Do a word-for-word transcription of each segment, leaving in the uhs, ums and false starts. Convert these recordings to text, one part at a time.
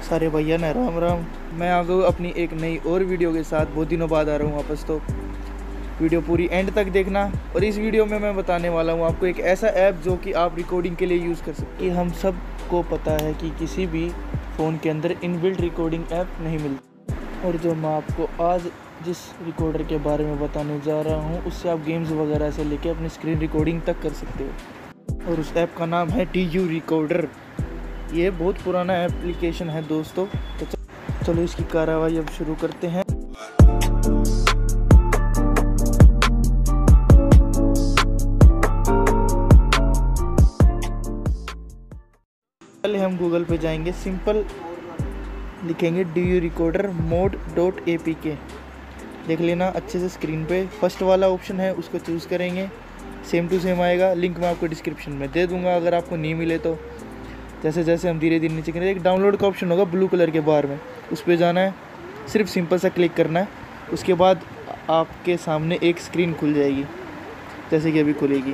सारे भैया ने राम राम। मैं आ गया अपनी एक नई और वीडियो के साथ। बहुत दिनों बाद आ रहा हूँ वापस, तो वीडियो पूरी एंड तक देखना। और इस वीडियो में मैं बताने वाला हूँ आपको एक ऐसा ऐप जो कि आप रिकॉर्डिंग के लिए यूज़ कर सकते हैं। हम सब को पता है कि किसी भी फ़ोन के अंदर इनबिल्ट रिकॉर्डिंग ऐप नहीं मिलती, और जो मैं आपको आज जिस रिकॉर्डर के बारे में बताने जा रहा हूँ उससे आप गेम्स वगैरह से लेके अपनी स्क्रीन रिकॉर्डिंग तक कर सकते हो। और उस ऐप का नाम है डी यू रिकॉर्डर। ये बहुत पुराना एप्लीकेशन है दोस्तों। तो चलो इसकी कार्रवाई अब शुरू करते हैं। पहले हम गूगल पे जाएंगे, सिंपल लिखेंगे D U recorder mod dot A P K. देख लेना अच्छे से स्क्रीन पे फर्स्ट वाला ऑप्शन है, उसको चूज़ करेंगे। सेम टू सेम आएगा, लिंक मैं आपको डिस्क्रिप्शन में दे दूंगा अगर आपको नहीं मिले तो। जैसे जैसे हम धीरे धीरे नीचे करेंगे, एक डाउनलोड का ऑप्शन होगा ब्लू कलर के बार में, उस पर जाना है, सिर्फ सिंपल सा क्लिक करना है। उसके बाद आपके सामने एक स्क्रीन खुल जाएगी, जैसे कि अभी खुलेगी।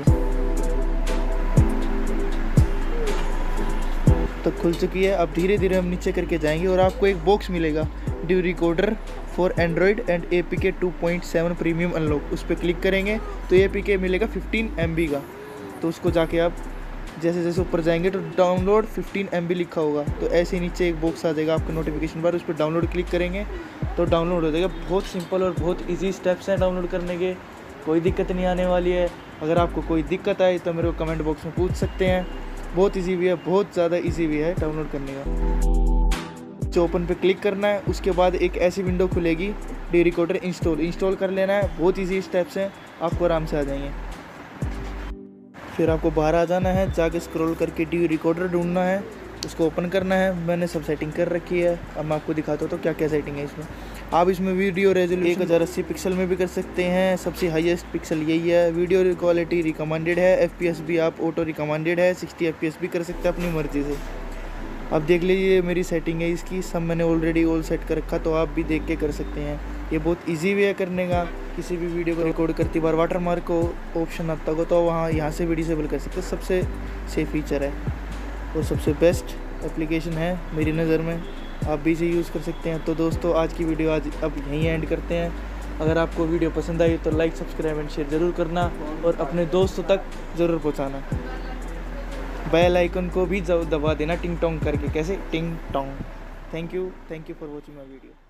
तो खुल चुकी है। अब धीरे धीरे हम नीचे करके जाएंगे और आपको एक बॉक्स मिलेगा, DU recorder for Android and A P K two point seven premium unlock. उस पर क्लिक करेंगे तो ए पी के मिलेगा फिफ्टीन एम बी का। तो उसको जाके आप जैसे जैसे ऊपर जाएंगे तो डाउनलोड फिफ्टीन एम बी लिखा होगा, तो ऐसे नीचे एक बॉक्स आ जाएगा आपके नोटिफिकेशन बार, उस पर डाउनलोड क्लिक करेंगे तो डाउनलोड हो जाएगा। बहुत सिंपल और बहुत ईजी स्टेप्स हैं डाउनलोड करने के, कोई दिक्कत नहीं आने वाली है। अगर आपको कोई दिक्कत आए तो मेरे को कमेंट बॉक्स में पूछ सकते हैं। बहुत इजी भी है, बहुत ज़्यादा इजी भी है डाउनलोड करने का। जो ओपन पे क्लिक करना है, उसके बाद एक ऐसी विंडो खुलेगी, डी रिकॉर्डर इंस्टॉल इंस्टॉल कर लेना है। बहुत इजी स्टेप्स हैं, आपको आराम से आ जाएंगे। फिर आपको बाहर आ जाना है, जाके स्क्रॉल करके डी रिकॉर्डर ढूंढना है, उसको ओपन करना है। मैंने सब सेटिंग कर रखी है, अब मैं आपको दिखाता हूँ तो क्या क्या सेटिंग है इसमें। आप इसमें वीडियो रेजोल्यूशन एक हज़ार अस्सी पिक्सल में भी कर सकते हैं, सबसे हाईएस्ट पिक्सल यही है। वीडियो क्वालिटी रिकमेंडेड है, एफ पी एस भी आप ऑटो रिकमेंडेड है, सिक्सटी एफ पी एस भी कर सकते हैं अपनी मर्जी से। अब देख लीजिए मेरी सेटिंग है इसकी, सब मैंने ऑलरेडी ऑल सेट कर रखा, तो आप भी देख के कर सकते हैं। ये बहुत इजी वे है करने का। किसी भी वीडियो को रिकॉर्ड करती बार वाटर मार्क को ऑप्शन आता हो तो वहाँ यहाँ से भी डिसेबल कर सकते हैं। सबसे सेफ फीचर है और सबसे बेस्ट एप्लीकेशन है मेरी नज़र में, आप भी इसे यूज़ कर सकते हैं। तो दोस्तों आज की वीडियो आज अब यहीं एंड करते हैं। अगर आपको वीडियो पसंद आई तो लाइक सब्सक्राइब एंड शेयर ज़रूर करना और अपने दोस्तों तक ज़रूर पहुँचाना। बेल आइकन को भी दबा देना टिंग टोंग करके, कैसे टिंग टोंग। Thank you thank you for watching my video.